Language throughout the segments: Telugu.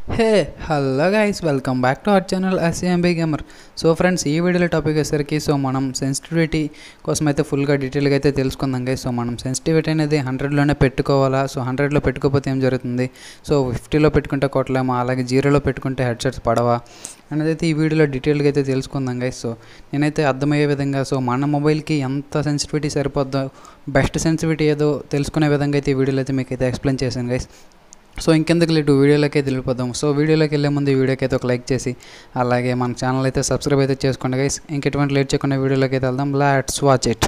Hey hello guys, welcome back to our channel SMB gamer. So friends, ఈ వీడియోలో టాపిక్ వచ్చేసరికి మనం సెన్సిటివిటీ కోసం అయితే ఫుల్గా డీటెయిల్గా అయితే తెలుసుకుందాం గైస్. మనం సెన్సిటివిటీ అనేది 100లోనే పెట్టుకోవాలా? 100లో పెట్టుకోకపోతే ఏం జరుగుతుంది? 50లో పెట్టుకుంటే కొట్టలేమా, అలాగే 0లో పెట్టుకుంటే హెడ్సెట్స్ పడవా అనేది అయితే ఈ వీడియోలో డీటెయిల్గా అయితే తెలుసుకుందాం గైస్. నేనైతే అర్థమయ్యే విధంగా మన మొబైల్కి ఎంత సెన్సిటివిటీ సరిపోద్దో, బెస్ట్ సెన్సిటివిటీ ఏదో తెలుసుకునే విధంగా అయితే ఈ వీడియోలో అయితే మీకు అయితే ఎక్స్ప్లెయిన్ చేశాను గైస్. ఇంకెందుకు లేటు వీడియోలోకి అయితే వెళ్ళిపోదాం. వీడియోలోకి వెళ్ళే ముందు ఈ వీడియోకి అయితే ఒక లైక్ చేసి అలాగే మన ఛానల్ అయితే సబ్స్క్రైబ్ అయితే చేసుకోండి గైస్. ఇంకెటువంటి లేట్ చేయకుండా వీడియోలోకి అయితే వెళ్దాం. Let's watch it.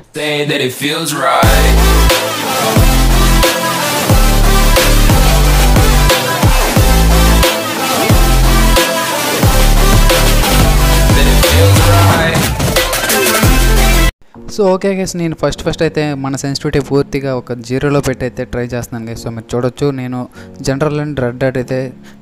Okay guys, నేను ఫస్ట్ అయితే మన సెన్సిటివిటీ పూర్తిగా ఒక 0లో పెట్టి అయితే ట్రై చేస్తున్నాను గైస్. మీరు చూడొచ్చు, నేను జనరల్ అండ్ రెడ్ డాట్ అయితే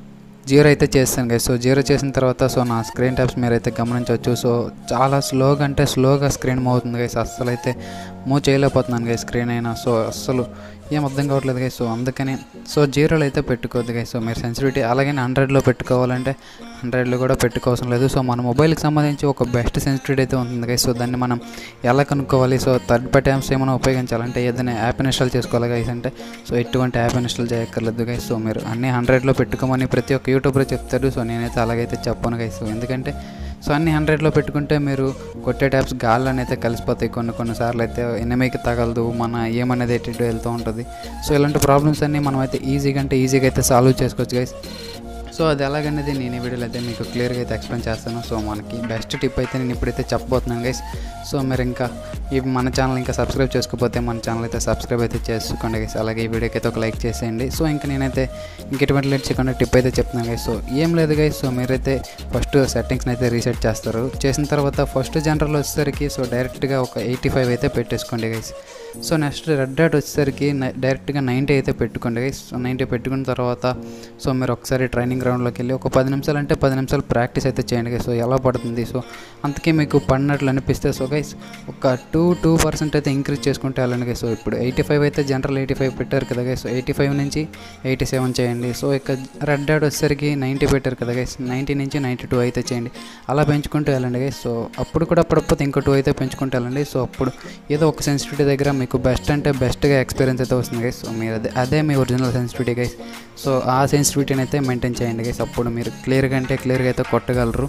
0 అయితే చేస్తాను గైస్. 0 చేసిన తర్వాత నా స్క్రీన్ ట్యాప్స్ మీరు అయితే గమనించవచ్చు. చాలా స్లోగా అంటే స్లోగా స్క్రీన్ మూవ్ అవుతుంది గైస్. అస్సలు అయితే మూవ్ చేయలేకపోతున్నాను గైస్ స్క్రీన్ అయినా. అస్సలు ఏం అర్థం కావట్లేదు గైస్. అందుకని 0లో అయితే పెట్టుకోవద్దు గైస్. మీరు సెన్సిటివిటీ అలాగే 100లో పెట్టుకోవాలంటే 100లో కూడా పెట్టుకోవాల్సిన లేదు. మన మొబైల్కి సంబంధించి ఒక బెస్ట్ సెన్సిటివిటీ అయితే ఉంటుంది గైస్. దాన్ని మనం ఎలా కనుక్కోవాలి? థర్డ్ పార్టీ యాప్స్ ఏమైనా ఉపయోగించాలంటే ఏదైనా యాప్ ఇన్స్టాల్ చేసుకోవాలి గైస్. అంటే ఎటువంటి యాప్ ఇన్స్టాల్ చేయక్కర్లేదు గైస్. మీరు అన్నీ 100లో పెట్టుకోమని ప్రతి ఒక్క యూట్యూబర్ చెప్తారు. నేనైతే అలాగైతే చెప్పను గైస్. ఎందుకంటే అన్ని 100లో పెట్టుకుంటే మీరు కొట్టే ట్యాప్స్ గాల్లో అయితే కలిసిపోతాయి. కొన్నిసార్లు అయితే ఎనిమికి తగలదు, మన ఏమనేది ఎటు వెళ్తూ ఉంటుంది. ఇలాంటి ప్రాబ్లమ్స్ అన్నీ మనం అయితే ఈజీగా అయితే సాల్వ్ చేసుకోవచ్చు గైస్. అది ఎలాగనేది నేను ఈ వీడియోలో అయితే మీకు క్లియర్గా అయితే ఎక్స్ప్లెయిన్ చేస్తాను. మనకి బెస్ట్ టిప్ అయితే నేను ఇప్పుడైతే చెప్పబోతున్నాను గైస్. మీరు ఇంకా మన ఛానల్ ఇంకా సబ్స్క్రైబ్ చేసుకోకపోతే మన ఛానల్ అయితే సబ్స్క్రైబ్ అయితే చేసుకోండి గైస్. అలాగే ఈ వీడియోకి అయితే ఒక లైక్ చేసేయండి. ఇంకా నేనైతే ఇంకెటువంటి లేట్ చేయకుండా టిప్ అయితే చెప్తున్నాను గైస్. ఏం లేదు గైస్, మీరైతే ఫస్ట్ సెట్టింగ్స్ని అయితే రీసెట్ చేస్తారు. చేసిన తర్వాత ఫస్ట్ జనరల్ వచ్చేసరికి డైరెక్ట్గా ఒక 85 అయితే పెట్టేసుకోండి గైస్. నెక్స్ట్ రెడ్ డాట్ వచ్చేసరికి డైరెక్ట్గా 90 అయితే పెట్టుకోండి గైస్. 90 పెట్టుకున్న తర్వాత మీరు ఒకసారి ట్రైనింగ్ గ్రౌండ్లోకి వెళ్ళి ఒక 10 నిమిషాలు అంటే 10 నిమిషాలు ప్రాక్టీస్ అయితే చేయండి గైస్. ఎలా పడుతుంది అంతకే మీకు పడినట్లు అనిపిస్తే గైస్ ఒక 2% అయితే ఇంక్రీజ్ చేసుకుంటే వెళ్ళండి గైస్. ఇప్పుడు 85 అయితే జనరల్ 85 పెట్టారు కదా గైస్. 85 నుంచి 87 చేయండి. ఇక రెడ్ డాట్ వచ్చేసరికి 90 పెట్టారు కదా గైస్. 90 నుంచి 92 అయితే చేయండి. అలా పెంచుకుంటూ వెళ్ళండి గైస్. అప్పుడు కూడా పడకపోతే ఇంకో 2 అయితే పెంచుకుంటూ వెళ్ళండి. అప్పుడు ఏదో ఒక సెన్సిటివిటీ దగ్గర మీకు బెస్ట్ అంటే బెస్ట్గా ఎక్స్పీరియన్స్ అయితే వస్తుంది గైస్. మీరు అదే మీ ఒరిజినల్ సెన్సిటివిటీ గైస్. ఆ సెన్సిటివిటీని అయితే మెయింటైన్ చేయండి గైస్. అప్పుడు మీరు క్లియర్గా అయితే కొట్టగలరు.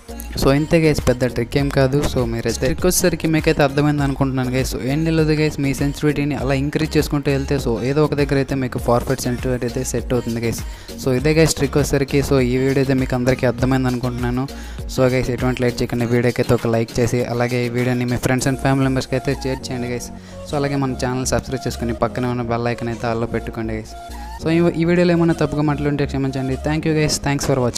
ఇంతే గైస్, పెద్ద ట్రిక్ ఏం కాదు. మీరైతే ట్రిక్ వచ్చేసరికి మీకైతే అర్థమైంది అనుకుంటున్నాను గైస్. ఏం లేదు గైస్, మీ సెన్సిటివిటీని అలా ఇంక్రీజ్ చేసుకుంటూ వెళ్తే ఏదో ఒక దగ్గర అయితే మీకు పర్ఫెక్ట్ సెన్సిటివిటీ అయితే సెట్ అవుతుంది గైస్. ఇదే గైస్ ట్రిక్ వచ్చేసరికి. ఈ వీడియో అయితే మీకు అందరికీ అర్థమైంది అనుకుంటున్నాను. గైస్, ఎటువంటి లైక్ చేయకుండా వీడియోకి అయితే ఒక లైక్ చేసి అలాగే ఈ వీడియోని మీ ఫ్రెండ్స్ అండ్ ఫ్యామిలీ మెంబర్స్కి అయితే షేర్ చేయండి గైస్. అలాగే మన ఛానల్ సబ్స్క్రైబ్ చేసుకుని పక్కనే ఉన్న బెల్ ఐకాన్ అయితే ఆల్లో పెట్టుకోండి గైస్. ఈ వీడియోలో ఏమైనా తప్పుగా మాట్లాడుంటే క్షమించండి. Thank you guys. Thanks for watching.